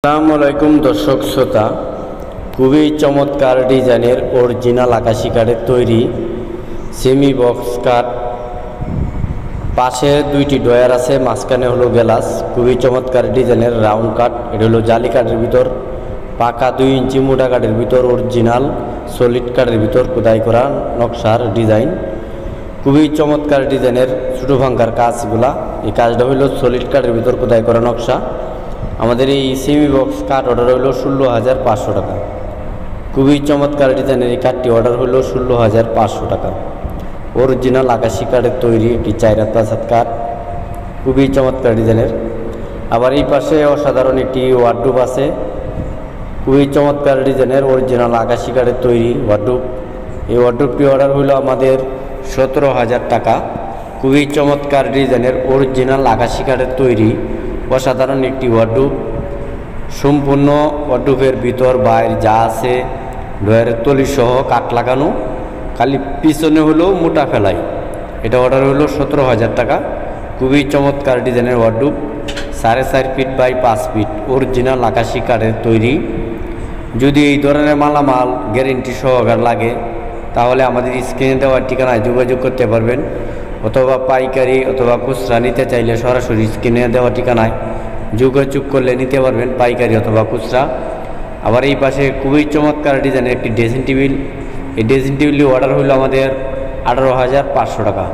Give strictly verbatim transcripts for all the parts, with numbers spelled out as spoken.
আসসালামু আলাইকুম দর্শক শ্রোতা, খুবই চমৎকার ডিজাইনের অরিজিনাল আকাশি কাঠের তৈরি সেমি বক্স কাঠ। পাশে দুইটি ডয়ার আছে, মাঝখানে হলো গ্লাস। খুবই চমৎকার ডিজাইনের রাউন্ড কাঠ। এটা হলো জালি কাঠের ভিতর, পাকা দুই ইঞ্চি মোটা কাঠের ভিতর, অরিজিনাল সলিড কাঠের ভিতর খোদাই করা নকশার ডিজাইন। খুবই চমৎকার ডিজাইনের ছোটো ভাঙ্গার কাজগুলা। এই কাজটা হইল সলিড কাঠের ভিতর খোদাই করা নকশা। আমাদের এই সেমি বক্স কাঠ অর্ডার হইল ষোলো হাজার পাঁচশো টাকা। খুবই চমৎকার ডিজাইনের এই কাঠটি অর্ডার হইল ষোলো হাজার পাঁচশো টাকা। অরিজিনাল আকাশি কাঠের তৈরি একটি চাইরাত প্রাসাদ কাঠ, খুবই চমৎকার ডিজাইনের। আবার এই পাশে অসাধারণ একটি ওয়ার্ডরোব আছে, খুবই চমৎকার ডিজাইনের অরিজিনাল আকাশি কাঠের তৈরি ওয়ার্ডরোব। এই ওয়ার্ডরোবটি অর্ডার হইল আমাদের সতেরো হাজার টাকা। খুবই চমৎকার ডিজাইনের অরিজিনাল আকাশি কাঠের তৈরি অসাধারণ একটি ওয়ার্ডরোব। সম্পূর্ণ ওয়ার্ডরোবের ভিতর বাইরে যা আছে ডয়ারের তলি সহ কাঠ লাগানো, খালি পিছনে হলো মোটা ফেলাই। এটা অর্ডার হলো সতেরো হাজার টাকা। খুবই চমৎকার ডিজাইনের ওয়ার্ডরোব, সাড়ে চার ফিট বাই পাঁচ ফিট অরিজিনাল আকাশি কাঠের তৈরি। যদি এই ধরনের মালামাল গ্যারেন্টি সহকার লাগে তাহলে আমাদের স্ক্রিনে দেওয়া ঠিকানায় যোগাযোগ করতে পারবেন, অথবা পাইকারি অথবা খুচরা নিতে চাইলে সরাসরি স্ক্রিনে দেওয়া ঠিকানায় যোগাযোগ করলে নিতে পারবেন, পাইকারি অথবা খুচরা। আবার এই পাশে খুবই চমৎকার ডিজাইনের একটি ড্রেসিং টেবিল। এই ড্রেসিং টেবিলটি অর্ডার হলো আমাদের আঠারো হাজার পাঁচশো টাকা।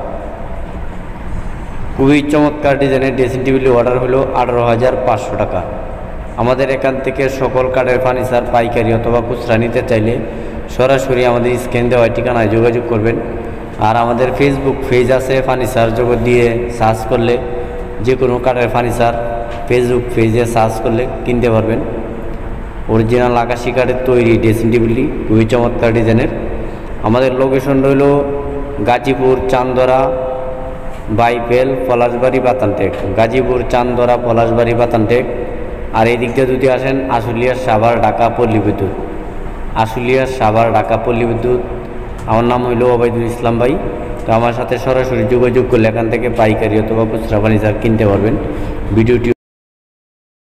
খুবই চমৎকার ডিজাইনের ড্রেসিং টেবিলটি অর্ডার হলো আঠারো হাজার পাঁচশো টাকা। আমাদের এখান থেকে সকল কাঠের ফার্নিচার পাইকারি অথবা খুচরা নিতে চাইলে সরাসরি আমাদের স্ক্রিন দেওয়া ঠিকানায় যোগাযোগ করবেন। আর আমাদের ফেসবুক পেজ আছে, ফার্নিচার জগৎ দিয়ে সার্চ করলে যে কোনো কাঠের ফার্নিচার ফেসবুক পেজে সার্চ করলে কিনতে পারবেন। অরিজিনাল আকাশি কাঠের তৈরি ড্রেসিং টেবিলটি খুবই চমৎকার ডিজাইনের। আমাদের লোকেশন রইল গাজীপুর চান্দরা বাইপেল পলাশবাড়ি বাতানটেক, গাজীপুর চান্দরা পলাশবাড়ি বাতানটেক। আর এই দিক দিয়ে যদি আসেন আশুলিয়া সাভার ঢাকা পল্লী বিদ্যুৎ, আশুলিয়া সাভার ঢাকা পল্লী বিদ্যুৎ। আমার নাম হইল ওবায়দুল ইসলাম ভাই। তো আমার সাথে সরাসরি যোগাযোগ করলে এখান থেকে পাইকারি অথবা খুচরা ফার্নিচার কিনতে পারবেন। ভিডিওটি